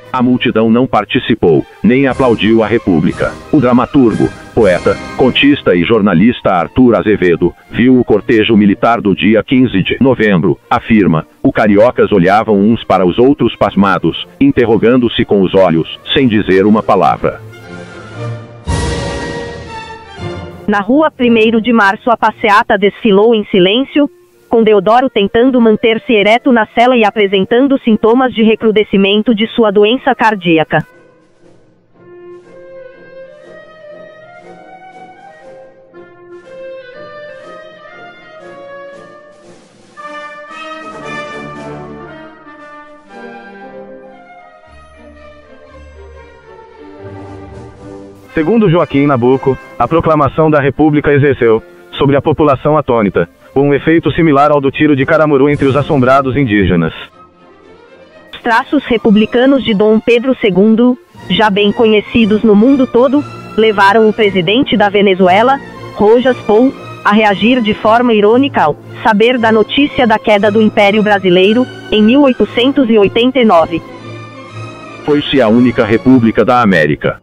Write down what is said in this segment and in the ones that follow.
A multidão não participou, nem aplaudiu a República. O dramaturgo, poeta, contista e jornalista Arthur Azevedo viu o cortejo militar do dia 15 de novembro, afirma. Os cariocas olhavam uns para os outros pasmados, interrogando-se com os olhos, sem dizer uma palavra. Na rua 1º de março a passeata desfilou em silêncio, com Deodoro tentando manter-se ereto na cela e apresentando sintomas de recrudescimento de sua doença cardíaca. Segundo Joaquim Nabuco, a proclamação da República exerceu, sobre a população atônita, um efeito similar ao do tiro de Caramuru entre os assombrados indígenas. Os traços republicanos de Dom Pedro II, já bem conhecidos no mundo todo, levaram o presidente da Venezuela, Rojas Pou, a reagir de forma irônica ao saber da notícia da queda do Império Brasileiro, em 1889. Foi-se a única república da América.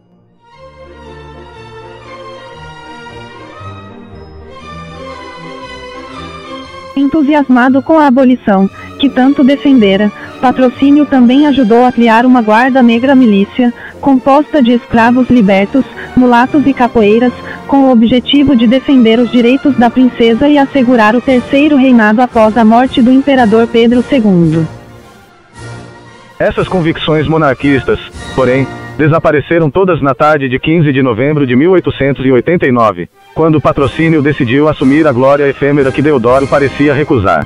Entusiasmado com a abolição, que tanto defendera, Patrocínio também ajudou a criar uma guarda negra milícia, composta de escravos libertos, mulatos e capoeiras, com o objetivo de defender os direitos da princesa e assegurar o terceiro reinado após a morte do imperador Pedro II. Essas convicções monarquistas, porém, desapareceram todas na tarde de 15 de novembro de 1889, quando Patrocínio decidiu assumir a glória efêmera que Deodoro parecia recusar.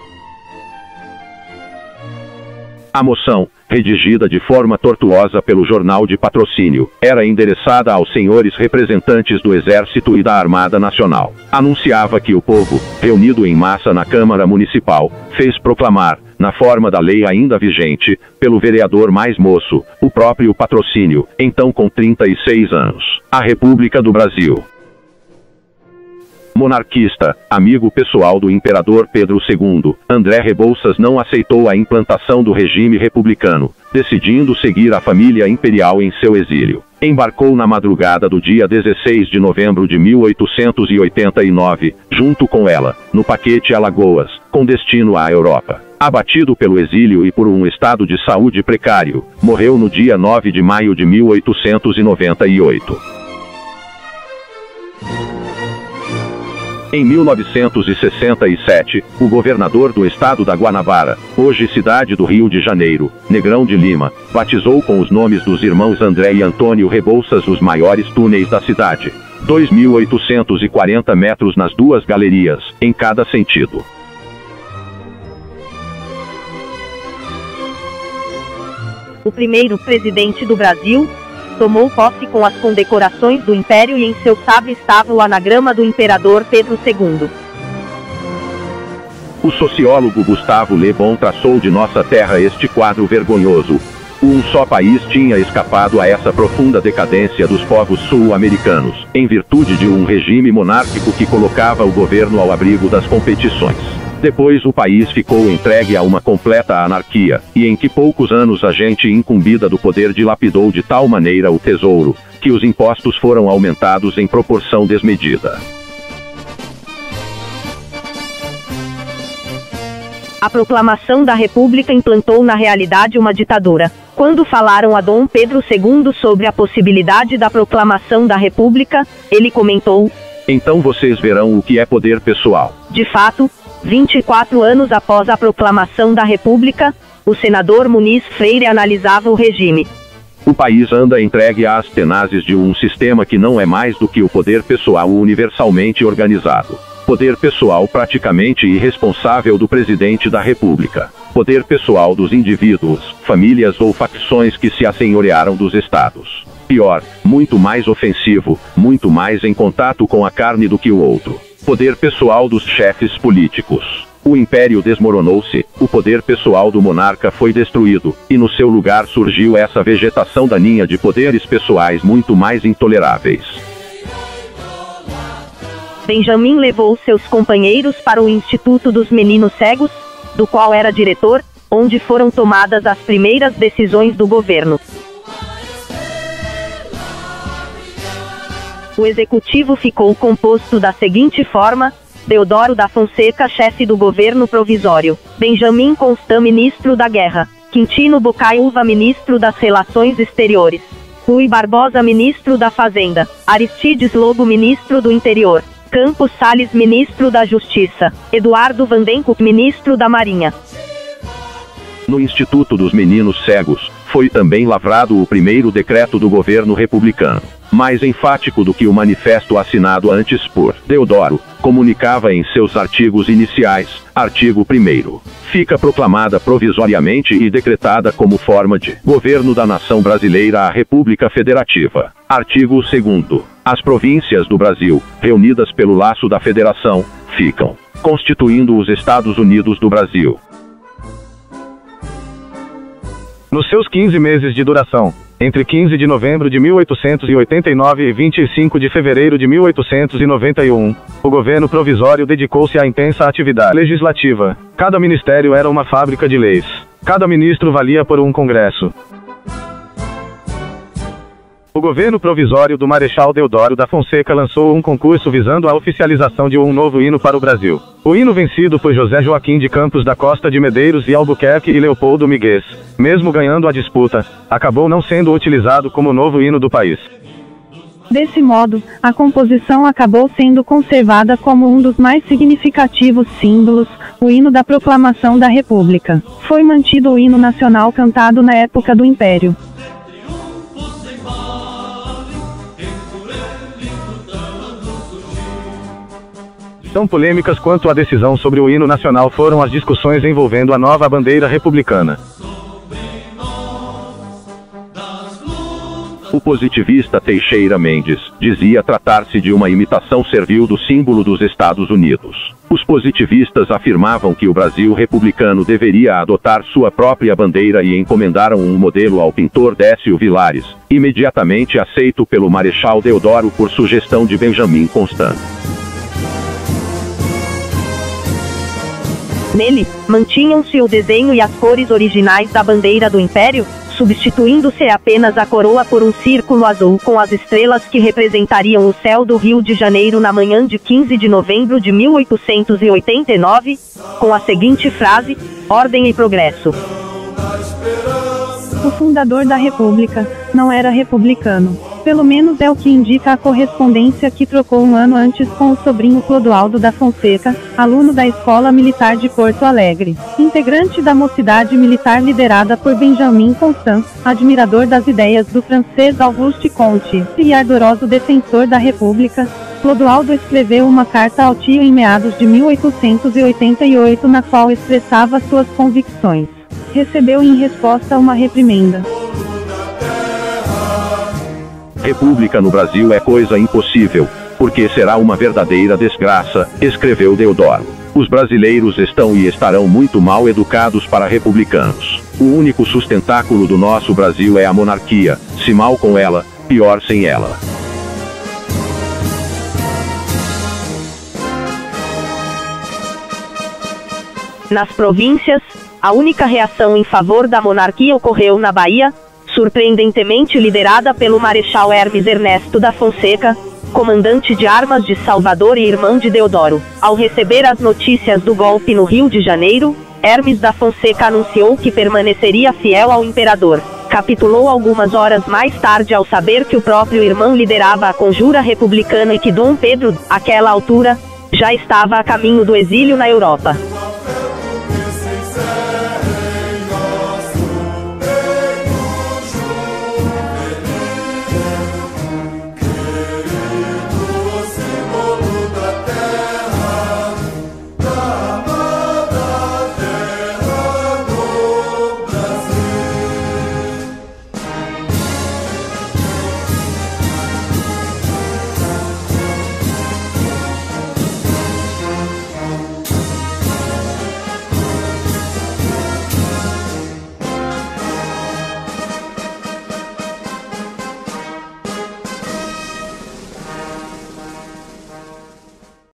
A moção, redigida de forma tortuosa pelo jornal de Patrocínio, era endereçada aos senhores representantes do Exército e da Armada Nacional. Anunciava que o povo, reunido em massa na Câmara Municipal, fez proclamar, na forma da lei ainda vigente, pelo vereador mais moço, o próprio Patrocínio, então com 36 anos, a República do Brasil. Monarquista, amigo pessoal do imperador Pedro II, André Rebouças não aceitou a implantação do regime republicano, decidindo seguir a família imperial em seu exílio. Embarcou na madrugada do dia 16 de novembro de 1889, junto com ela, no paquete Alagoas, com destino à Europa. Abatido pelo exílio e por um estado de saúde precário, morreu no dia 9 de maio de 1898. Em 1967, o governador do estado da Guanabara, hoje cidade do Rio de Janeiro, Negrão de Lima, batizou com os nomes dos irmãos André e Antônio Rebouças os maiores túneis da cidade. 2.840 metros nas duas galerias, em cada sentido. O primeiro presidente do Brasil tomou posse com as condecorações do Império e em seu sabre estava o anagrama do imperador Pedro II. O sociólogo Gustavo Le Bon traçou de nossa terra este quadro vergonhoso. Um só país tinha escapado a essa profunda decadência dos povos sul-americanos, em virtude de um regime monárquico que colocava o governo ao abrigo das competições. Depois o país ficou entregue a uma completa anarquia, e em que poucos anos a gente incumbida do poder dilapidou de tal maneira o tesouro, que os impostos foram aumentados em proporção desmedida. A proclamação da República implantou na realidade uma ditadura. Quando falaram a Dom Pedro II sobre a possibilidade da proclamação da República, ele comentou: "Então vocês verão o que é poder pessoal." De fato, 24 anos após a proclamação da República, o senador Muniz Freire analisava o regime. O país anda entregue às tenazes de um sistema que não é mais do que o poder pessoal universalmente organizado. Poder pessoal praticamente irresponsável do presidente da República. Poder pessoal dos indivíduos, famílias ou facções que se assenhorearam dos estados. Pior, muito mais ofensivo, muito mais em contato com a carne do que o outro. Poder pessoal dos chefes políticos. O império desmoronou-se, o poder pessoal do monarca foi destruído, e no seu lugar surgiu essa vegetação daninha de poderes pessoais muito mais intoleráveis. Benjamin levou seus companheiros para o Instituto dos Meninos Cegos, do qual era diretor, onde foram tomadas as primeiras decisões do governo. O executivo ficou composto da seguinte forma: Deodoro da Fonseca, chefe do governo provisório; Benjamin Constant, ministro da Guerra; Quintino Bocaiúva, ministro das Relações Exteriores; Rui Barbosa, ministro da Fazenda; Aristides Lobo, ministro do Interior; Campos Salles, ministro da Justiça; Eduardo Vandencook, ministro da Marinha. No Instituto dos Meninos Cegos, foi também lavrado o primeiro decreto do governo republicano. Mais enfático do que o manifesto assinado antes por Deodoro, comunicava em seus artigos iniciais: artigo 1º. Fica proclamada provisoriamente e decretada como forma de governo da nação brasileira a República Federativa. Artigo 2º. As províncias do Brasil, reunidas pelo laço da federação, ficam constituindo os Estados Unidos do Brasil. Nos seus 15 meses de duração, entre 15 de novembro de 1889 e 25 de fevereiro de 1891, o governo provisório dedicou-se à intensa atividade legislativa. Cada ministério era uma fábrica de leis. Cada ministro valia por um congresso. O governo provisório do Marechal Deodoro da Fonseca lançou um concurso visando a oficialização de um novo hino para o Brasil. O hino, vencido por José Joaquim de Campos da Costa de Medeiros e Albuquerque e Leopoldo Miguez, mesmo ganhando a disputa, acabou não sendo utilizado como novo hino do país. Desse modo, a composição acabou sendo conservada como um dos mais significativos símbolos, o hino da proclamação da República. Foi mantido o hino nacional cantado na época do Império. Tão polêmicas quanto a decisão sobre o hino nacional foram as discussões envolvendo a nova bandeira republicana. O positivista Teixeira Mendes dizia tratar-se de uma imitação servil do símbolo dos Estados Unidos. Os positivistas afirmavam que o Brasil republicano deveria adotar sua própria bandeira e encomendaram um modelo ao pintor Décio Vilares, imediatamente aceito pelo Marechal Deodoro por sugestão de Benjamin Constant. Nele, mantinham-se o desenho e as cores originais da bandeira do Império, substituindo-se apenas a coroa por um círculo azul com as estrelas que representariam o céu do Rio de Janeiro na manhã de 15 de novembro de 1889, com a seguinte frase: ordem e progresso. O fundador da República não era republicano. Pelo menos é o que indica a correspondência que trocou um ano antes com o sobrinho Clodoaldo da Fonseca, aluno da Escola Militar de Porto Alegre, integrante da Mocidade Militar liderada por Benjamin Constant, admirador das ideias do francês Auguste Comte e ardoroso defensor da República. Clodoaldo escreveu uma carta ao tio em meados de 1888 na qual expressava suas convicções. Recebeu em resposta uma reprimenda. República no Brasil é coisa impossível, porque será uma verdadeira desgraça, escreveu Deodoro. Os brasileiros estão e estarão muito mal educados para republicanos. O único sustentáculo do nosso Brasil é a monarquia, se mal com ela, pior sem ela. Nas províncias, a única reação em favor da monarquia ocorreu na Bahia, surpreendentemente liderada pelo Marechal Hermes Ernesto da Fonseca, comandante de armas de Salvador e irmão de Deodoro. Ao receber as notícias do golpe no Rio de Janeiro, Hermes da Fonseca anunciou que permaneceria fiel ao imperador. Capitulou algumas horas mais tarde ao saber que o próprio irmão liderava a conjura republicana e que Dom Pedro, àquela altura, já estava a caminho do exílio na Europa.